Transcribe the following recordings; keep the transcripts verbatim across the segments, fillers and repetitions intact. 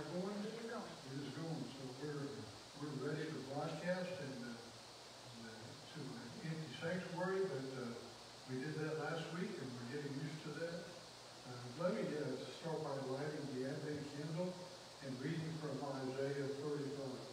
it going? It is going. It is going. So we're, we're ready to broadcast and, uh, and, uh, to an empty sanctuary, but uh, we did that last week and we're getting used to that. Uh, let me uh, start by lighting the Advent candle and reading from Isaiah thirty-five.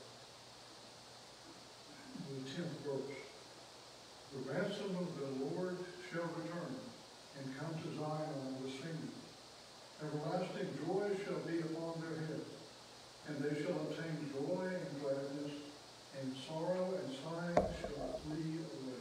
The tenth verse. The ransom of the Lord shall return and come to Zion with singing. Everlasting joy shall be upon their heads, and they shall obtain joy and gladness, and sorrow and sighing shall flee away.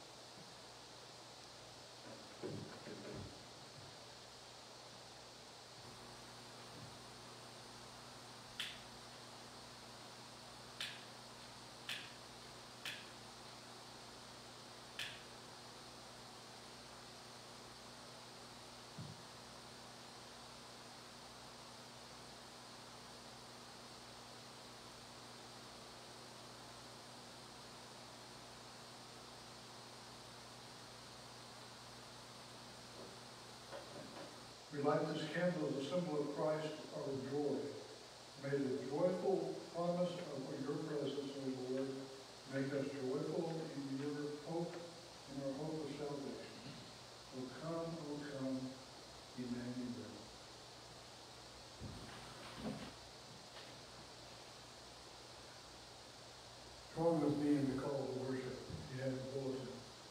We light this candle as a symbol of Christ, our joy. May the joyful promise of your presence, O Lord, make us joyful in your hope, in our hope of salvation. O come, O come, Emmanuel. Join with me in the call to worship. You have a bulletin.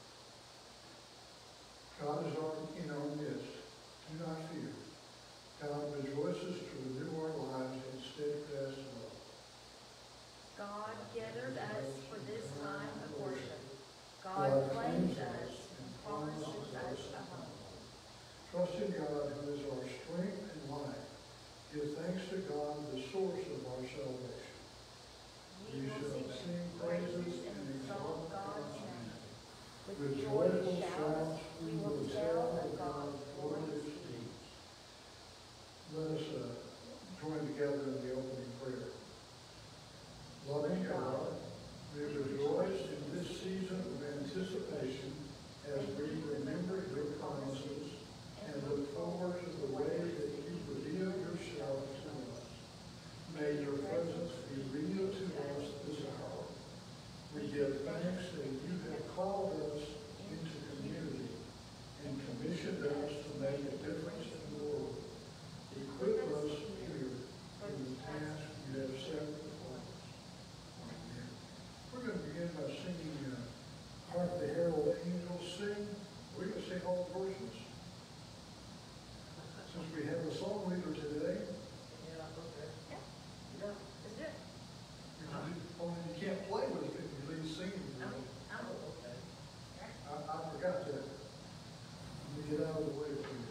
God is our, in our midst. Do not fear. God rejoices to renew our lives in steadfast love. God gathered us for this time of worship. God claims us and promises us a home. Trust in God, who is our strength and life. Give thanks to God, the source of our salvation. We shall sing praises and exalt God's name. With joyful shouts, we will tell of God's glorious deeds. Let us uh, join together in the opening prayer. Loving God, we rejoice in this season of anticipation as we remember your promises and look forward to the way that you reveal yourself to us. May your presence be real to us this hour. We give thanks that you have called us into community and commissioned us to make a difference in the world. Equip us here for the task you have set before us. Amen. We're going to begin by singing uh, Hark the Herald Angels Sing. We're going to sing all the verses. Since we have a song leader today, Yeah, okay. Yeah. No, let's do it. you, can do, only you can't play with it if you lead singing. I'm, I'm okay. I, I forgot that. Let me get out of the way for you.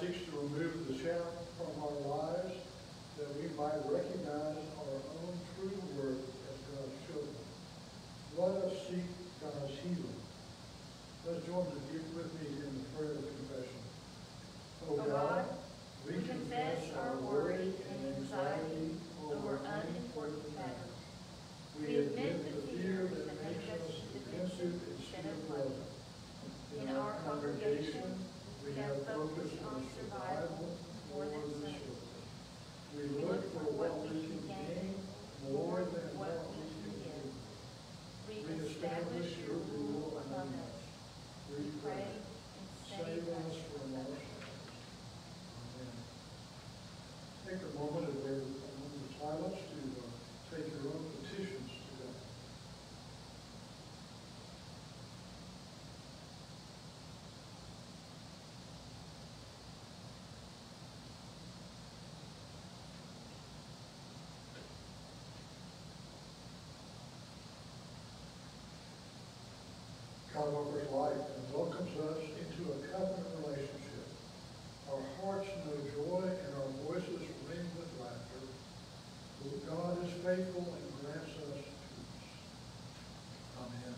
seeks to remove the shadow from our lives, that we might recognize our own true worth as God's children. Let us seek God's healing. Let's join with me in the prayer of confession. Oh God, we confess our worry and anxiety over unimportant matters. We admit the fear that makes us defensive instead of loving. In our congregation, we have focused on survival more than service. We look for what we can gain more than what we can give. We establish your rule among us. We pray and save us from ourselves. Amen. Take a moment of a moment of silence to uh, take your own petitions today. God offers life and welcomes us into a covenant relationship. Our hearts know joy and our voices ring with laughter. God is faithful and grants us peace. Amen.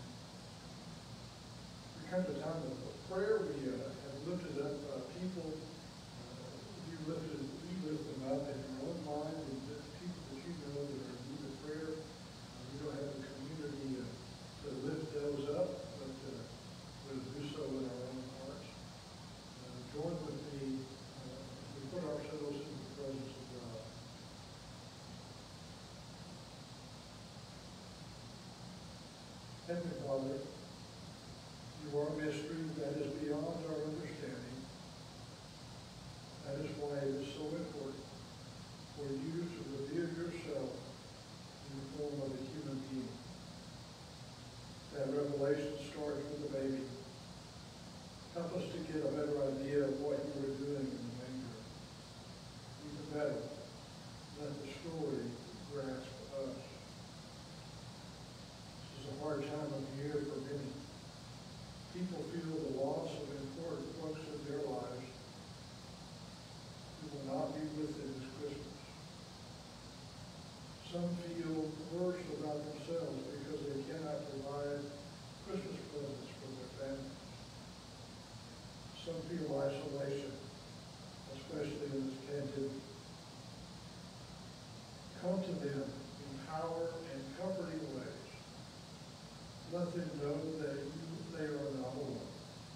We come to the time of prayer. We uh, have lifted up uh, people. Uh, you lifted, you lift them up in your own mind, and the people that you know that are in need of prayer. Uh, we don't have a community uh, to lift those up, but uh, we'll do so in our own hearts. Uh, join with me. Uh, we put ourselves in the presence of God. Heavenly Father, you are a mystery that is beyond our understanding. That is why it is so important for you to reveal yourself in the form of a human being. That revelation starts with the baby. Help us to get a better idea of what you were doing in the manger. Even better, let the story grasp us. This is a hard time of year for many. People feel the loss of important folks in their lives who will not be with them this Christmas. Some feel worse about themselves because they cannot provide Christmas presents for their families. Some feel isolation, especially in this pandemic. Come to them in power and comforting ways. Let them know that you, they are not alone.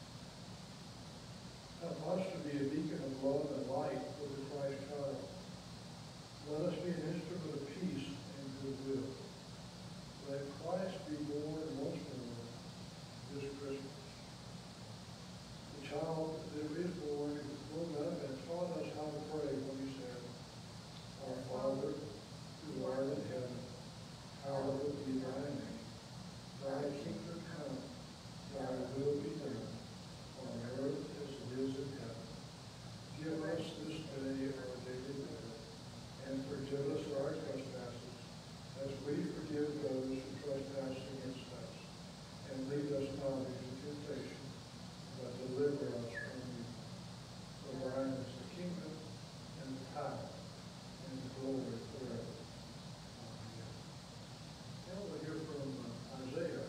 Help us to be a beacon of love and light for the Christ child. Let us be an instrument of peace and goodwill. Let Christ be born once more this Christmas. The child that is born grown up and taught us how to pray when he said, Our Father, who art in heaven, hallowed be thy name. Thy kingdom come, thy will be done, on earth as it is in heaven. Give us this day our daily bread, and forgive us our trespasses, as we forgive those who trespass against us. And lead us not into temptation, but deliver us from evil. For thine is the kingdom, and the power, and the glory forever. Amen. Now we'll hear from uh, Isaiah.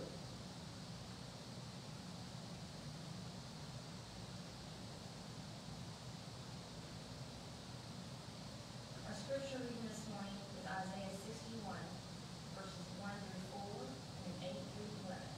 Our scripture reading this morning is Isaiah sixty-one, verses one through four and eight through eleven.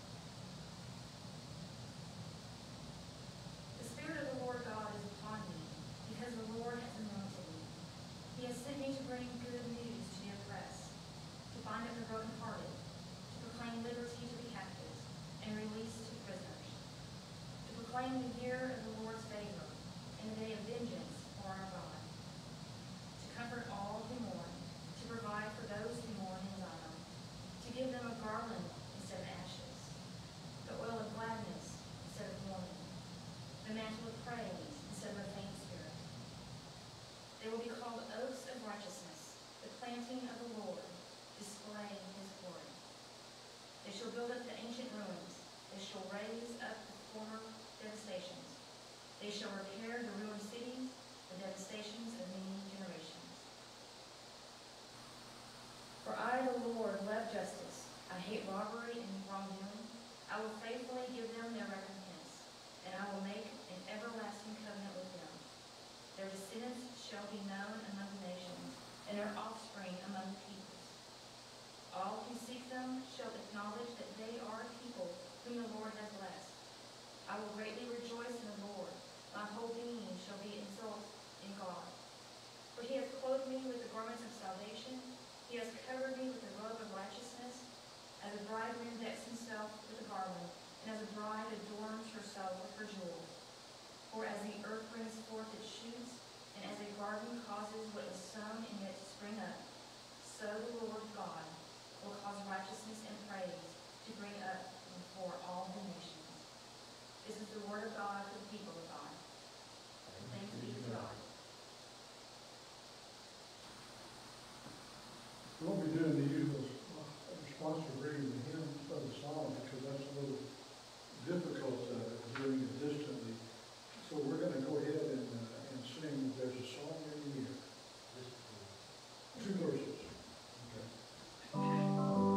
The Spirit of the Lord God is upon me, because the Lord has anointed me. He has sent me to bring good news to the oppressed, to bind up the brokenhearted, to proclaim liberty to the captives, and release to prisoners, to proclaim the year of the Lord's favor, and the day of vengeance for our God, to comfort all who mourn, to provide for those who mourn in Zion, to give them a garland instead of ashes, the oil of gladness instead of mourning, the mantle of praise instead of a faint spirit. They will be called oaks of righteousness, the planting of the Lord, displaying his glory. They shall build up the ancient ruins. They shall raise up the former devastations. They They shall repair the ruined cities, the devastations of many generations. For I, the Lord, love justice. I hate robbery and wrongdoing. I will faithfully give them their recompense, and I will make an everlasting covenant with them. Their descendants shall be known among the nations, and their offspring among the peoples. All who seek them shall acknowledge that they are a people whom the Lord has blessed. I will greatly rejoice in the Lord. My whole being shall be exultant in God. For he has clothed me with the garments of salvation. He has covered me with the robe of righteousness. As a bridegroom decks himself with a garland, and as a bride adorns herself with her jewels. For as the earth brings forth its shoots, and as a garden causes what is sown in it to spring up, so the Lord God will cause righteousness and praise to bring up before all the nations. This is the word of God for the people of God. Thanks be to God. We won't be doing the usual response to reading the hymn of the psalm because that's a little difficult uh, doing it distantly. So we're going to go ahead and, uh, and sing There's a Song in the Air. Two verses. Okay.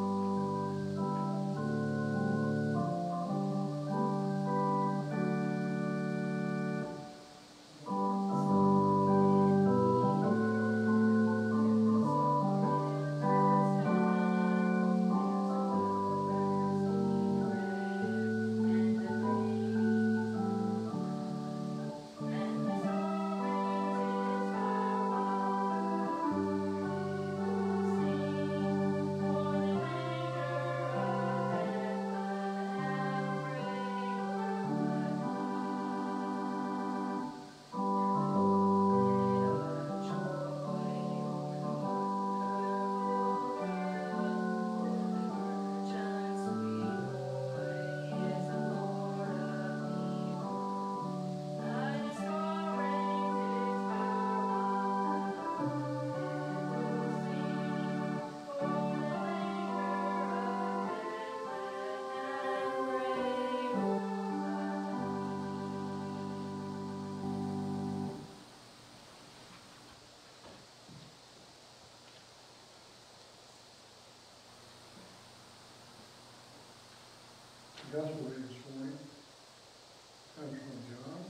The gospel reading this morning comes from John,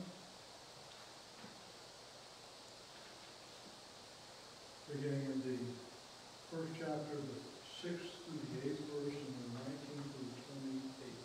beginning in the first chapter, the sixth through the eighth verse, and the nineteenth through the twenty-eighth.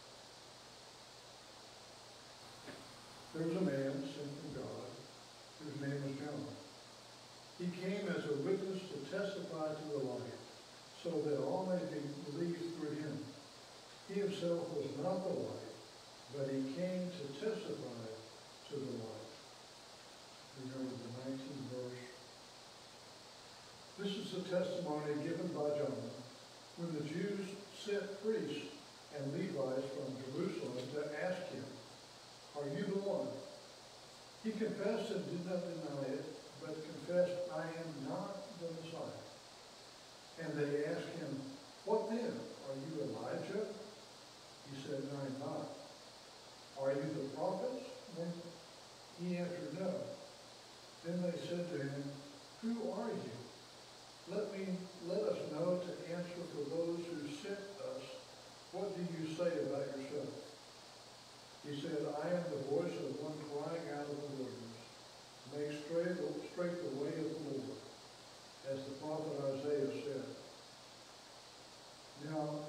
There was a man sent from God, whose name was John. He came as a witness to testify to the light, so that all may believe through him. He himself was not the light, but he came to testify to the light. Remember the nineteenth verse. This is the testimony given by John when the Jews sent priests and Levites from Jerusalem to ask him, "Are you the one?" He confessed and did not deny it, but confessed, "I am not the Messiah." And they asked him, "What then? Are you Elijah?" He said, "No, I'm not." "Are you the prophets?" He answered, "No." Then they said to him, "Who are you? Let me let us know to answer for those who sent us. What do you say about yourself?" He said, "I am the voice of one crying out of the wilderness, make straight, straight the way of the Lord, as the prophet Isaiah said." Now,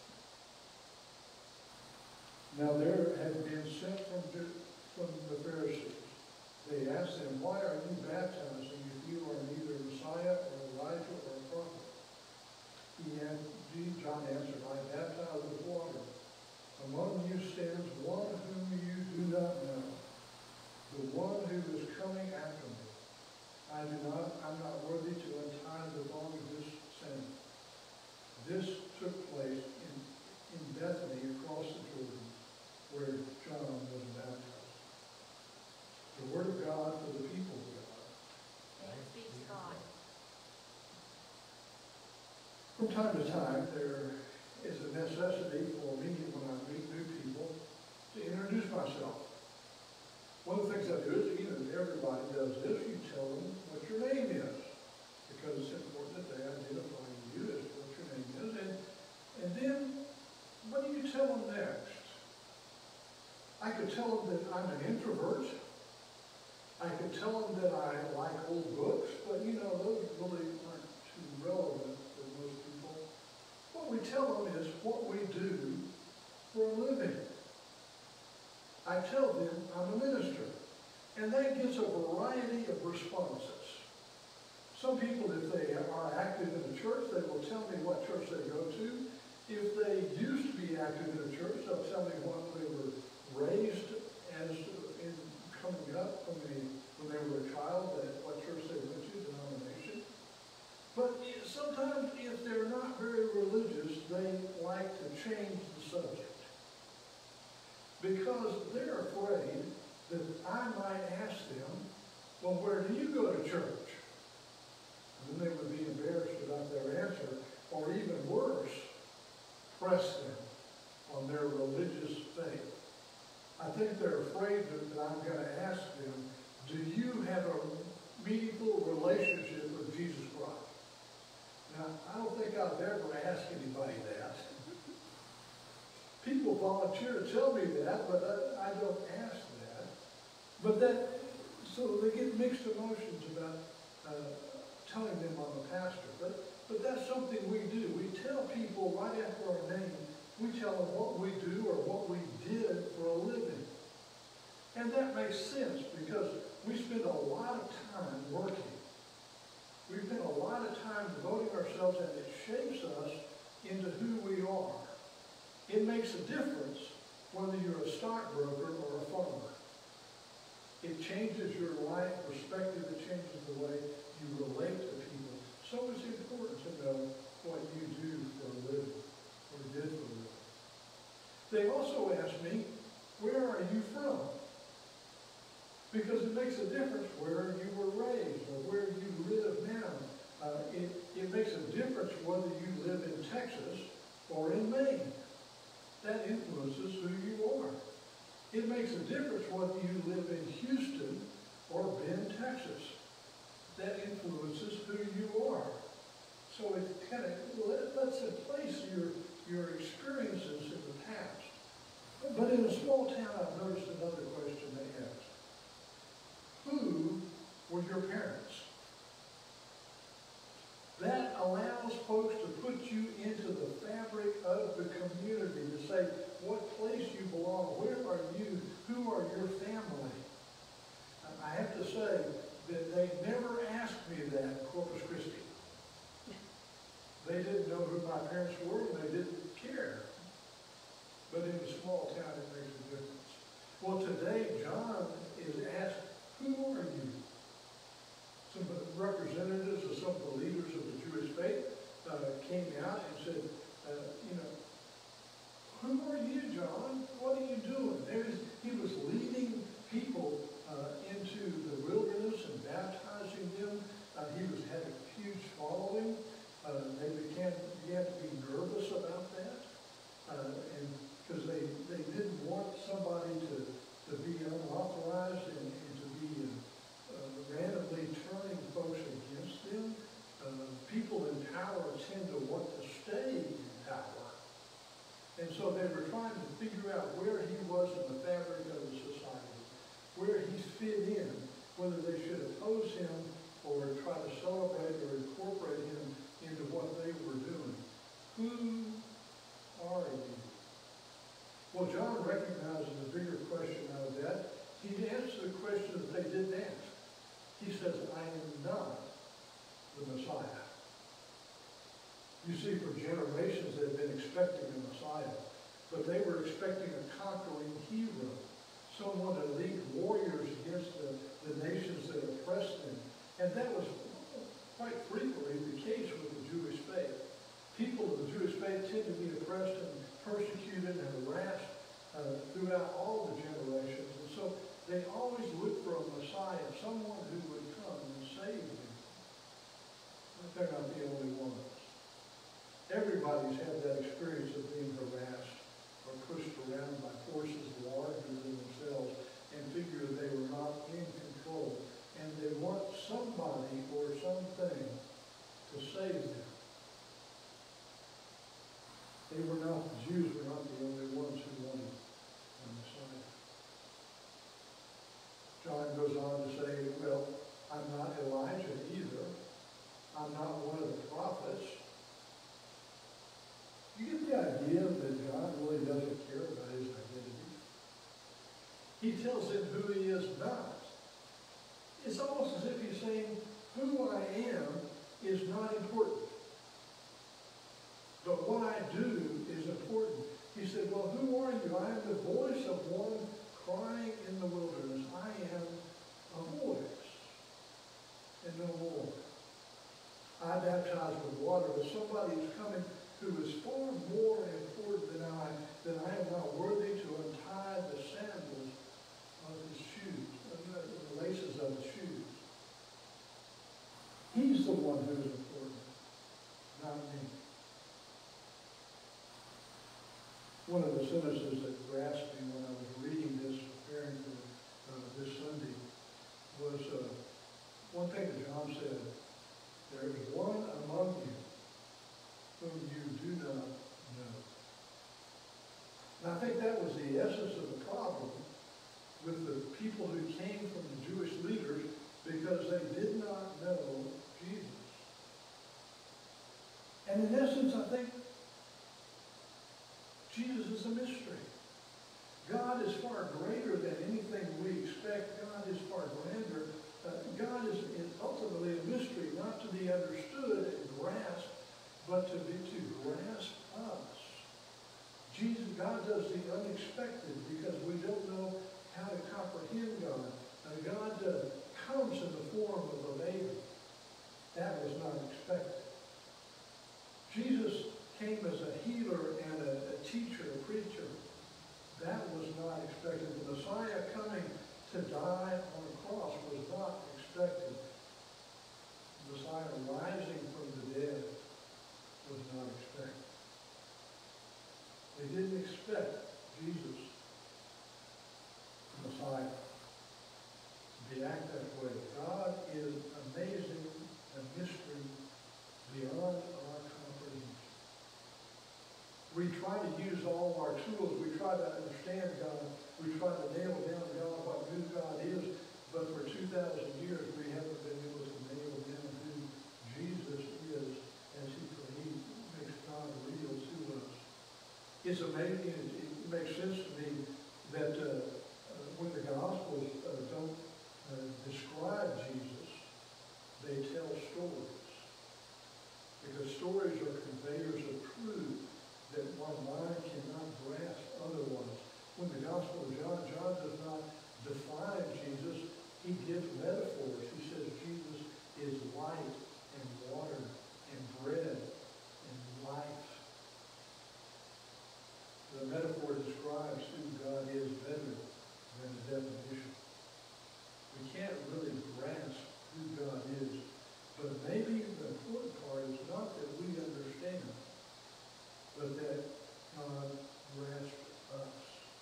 now there had been sent from, from the Pharisees. They asked him, "Why are you baptizing if you are neither Messiah or Elijah or a prophet?" He answered, John answered, "I baptize with water. Among you stands one whom you do not know, the one who is coming after me. I do not, I'm not worthy to untie the thong of his sandal." This took place in, in Bethany across the Jordan, where John was baptized. The word of God for the people of God. Thanks be to God. From time to time, there is a necessity for me when I meet new people to introduce myself. One of the things tell them that I'm an introvert. I could tell them that I like old books, but you know, those really aren't too relevant for most people. What we tell them is what we do for a living. I tell them I'm a minister, and that gets a variety of responses. Some people, if they are active in a church, they will tell me what church they go to. If they used to be active in a church, they'll tell me what they were raised as in coming up when they, when they were a child, that what church they went to, denomination. But sometimes if they're not very religious, they like to change the subject. Because they're afraid that I might ask them, well, where do you go to church? And then they would be embarrassed about their answer, or even worse, press them on their religious faith. I think they're afraid that I'm going to ask them, do you have a meaningful relationship with Jesus Christ? Now, I don't think I've ever asked anybody that. People volunteer to tell me that, but I, I don't ask that. But that, so they get mixed emotions about uh, telling them I'm a pastor. But, but that's something we do. We tell people right after our name, we tell them what we do or what we did for a living. And that makes sense because we spend a lot of time working. We spend a lot of time devoting ourselves, and it shapes us into who we are. It makes a difference whether you're a stockbroker or a farmer. It changes your life perspective. It changes the way you relate to people. So it's important to know what you do for a living, or did for a living. They also ask me, where are you from? Because it makes a difference where you were raised or where you live now. Uh, it, it makes a difference whether you live in Texas or in Maine. That influences who you are. It makes a difference whether you live in Houston or Bend, Texas. That influences who you are. So it kind of let, lets in place your, your experiences in the past. But in a small town, I've noticed another question they ask. Who were your parents? That allows folks to put you into the fabric of the community, to say what place you belong, where are you, who are your family. I have to say that they never asked me that in Corpus Christi. They didn't know who my parents were, and they didn't care. But in a small town, it makes a difference. Well, today, John is asked, who are you? Some representatives of some of the leaders of the Jewish faith uh, came out and said, uh, you know, who are you, John? What are you doing? There's, he was leading people uh, into the wilderness and baptizing them. Uh, he was had a huge following. Uh, they began, began to be nervous about that, uh, and because they, they didn't want somebody to, to be unauthorized and, and to be uh, uh, randomly turning folks against them. Uh, people in power tend to want to stay in power. And so they were trying to figure out where he was in the fabric of the society, where he fit in, whether they should oppose him or try to celebrate or incorporate him into what they were doing. Who are you? Well, John recognizes a bigger question out of that. He answers the question that they didn't ask. He says, I am not the Messiah. You see, for generations they've been expecting a Messiah, but they were expecting a conquering hero, someone to lead warriors against the, the nations that oppressed them. And that was quite frequently the case with the Jewish faith. People of the Jewish faith tend to be oppressed and persecuted and harassed uh, throughout all the generations. And so they always look for a Messiah, someone who would come and save them. But they're not the only ones. Everybody's had that experience of being harassed or pushed around by forces larger than themselves and figure they were not in control. And they want somebody or something to save them. They were not, the Jews were not the only ones who wanted a Messiah. just does. It's almost as if he's saying, who I am is not important. But what I do is important. He said, well, who are you? I am the voice of one crying in the wilderness. I am a voice and no more. I baptize with water, but somebody is coming who is far more important than I, that I am not worthy to untie the sandals of his shoes, the laces of his shoes. He's the one who is important, not me. One of the sentences that grasped me when I was reading this, preparing for uh, this Sunday, was uh, one thing that John said, there is one among you whom you do not know. And I think that was the essence of the problem with the people who came from the Jewish leaders, because they did not know Jesus. And in essence, I think Jesus is a mystery. God is far greater than anything we expect. God is far grander. Uh, God is, is ultimately a mystery, not to be understood and grasped, but to be to grasp us. Jesus, God does the unexpected because we don't know how to comprehend God. Uh, God uh, comes in the form of a baby. That was not expected. Jesus came as a healer and a, a teacher, a preacher. That was not expected. The Messiah coming to die on the cross was not expected. The Messiah rising from the dead was not expected. They didn't expect Jesus, the Messiah, to act that way. God is amazing, a mystery beyond our comprehension. We try to use all our tools. We try to understand God. We try to nail down God, what who God is. But for two thousand years, we haven't been able to nail down who Jesus is as he, he makes God real to us. It's amazing. It, it makes sense to me that uh, uh, when the Gospels uh, don't uh, describe Jesus, they tell stories. Because stories are conveyors of truth that one mind cannot grasp otherwise. When the Gospel of John, John does not define Jesus, he gives metaphors. He says Jesus is light and water and bread and life. The metaphor describes who God is better than the definition. We can't really grasp who God is, but maybe the important part is not that we understand, but that God grasps us.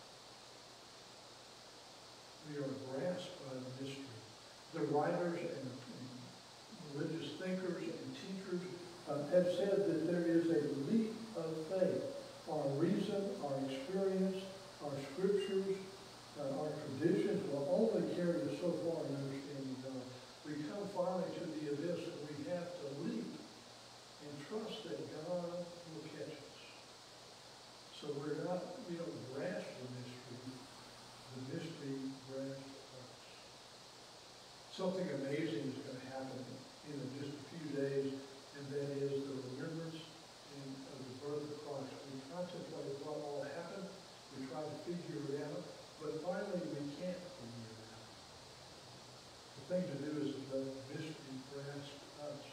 We are grasped by the mystery. The writers and, and religious thinkers and teachers uh, have said that there is a leap of faith. Our reason, our experience, our scriptures, uh, our traditions will only carry us so far in understanding God. We come finally to the abyss and we have to leap and trust that God will catch us. So we're not, we don't grasp the mystery. The mystery grasps us. Something amazing is going to happen in just a few days, and that is the remembrance in, of the birth of Christ. We contemplate what all happened. We try to figure it out, but finally we can't figure it out. The thing to do is let the mystery grasp us.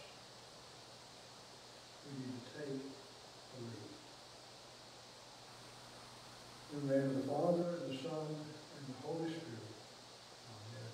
We need to take a leap. In the name of the Father, and the Son, and the Holy Spirit. Amen.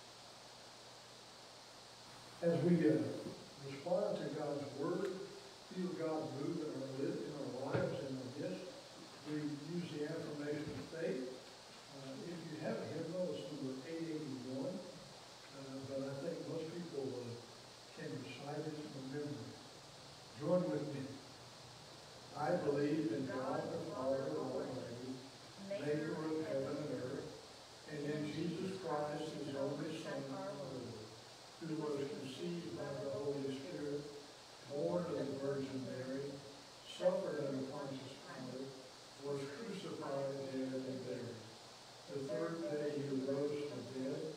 As we uh, respond to God's Word, feel God move in our, live, in our lives and our gifts, we use the affirmation of faith. Uh, if you have a hymnal, it's number eight eighty-one, uh, but I think most people uh, can recite it from memory. Join with me. I believe in God the Father Almighty, maker of heaven and earth, and in Jesus Christ, his only Son, our Lord, who was conceived by the Holy Spirit, born of the Virgin Mary, suffered under Pontius Pilate, was crucified, dead, and buried. The third day he rose from the dead,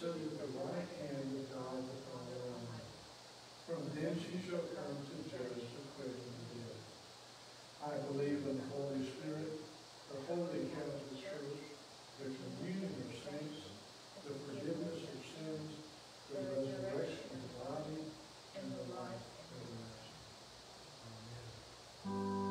sit at the right hand of God the Father Almighty. From thence he shall come to judge the quick and the dead. I believe in the Holy Spirit, the Holy Catholic Church, the communion of saints, the forgiveness of sins, the resurrection of the body, and the life everlasting. Amen.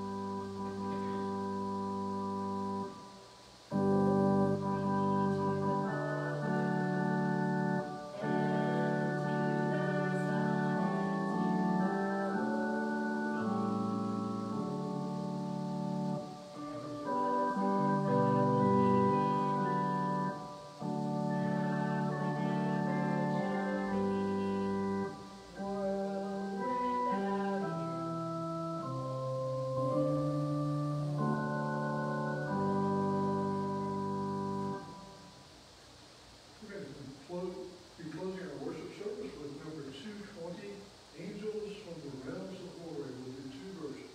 Be closing our worship service with number two twenty, Angels from the Realms of Glory. We'll do two verses.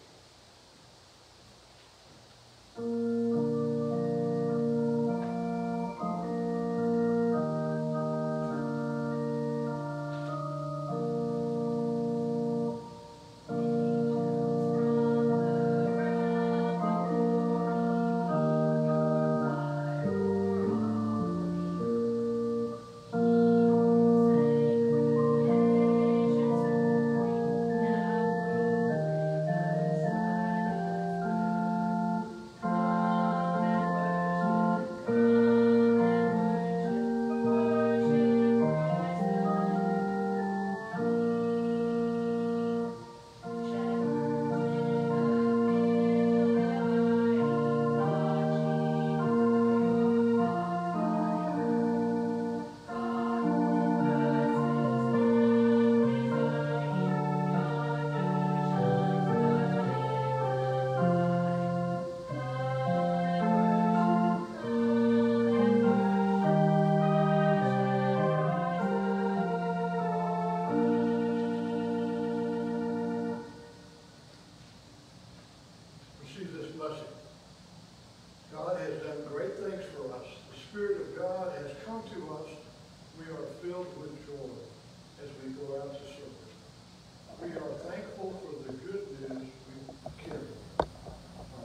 God has done great things for us. The Spirit of God has come to us. We are filled with joy as we go out to service. We are thankful for the good news we carry on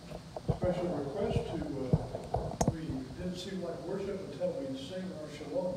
behalf. Special request to, uh, we didn't seem like worship until we sing our shalom.